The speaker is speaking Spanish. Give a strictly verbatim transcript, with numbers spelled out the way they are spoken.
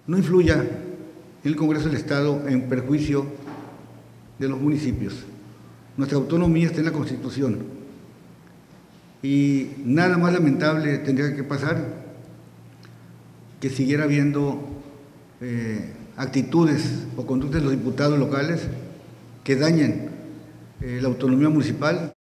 no influya en el Congreso del Estado en perjuicio de los municipios. Nuestra autonomía está en la Constitución y nada más lamentable tendría que pasar que siguiera habiendo eh, actitudes o conductas de los diputados locales que dañen eh, la autonomía municipal.